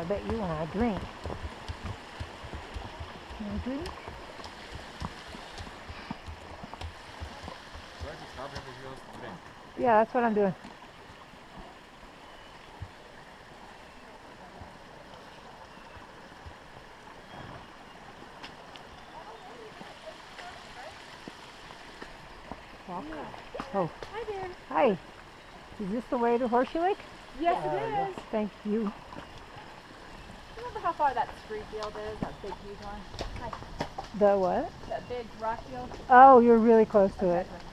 bet you want a drink. Want a drink? Yeah, that's what I'm doing. Oh. Hi there. Hi. Is this the way to Horseshoe Lake? Yes, it is. Thank you. Remember how far that scree field is? That big, huge one? Hi. The what? That big rock field? Oh, you're really close to Okay. it.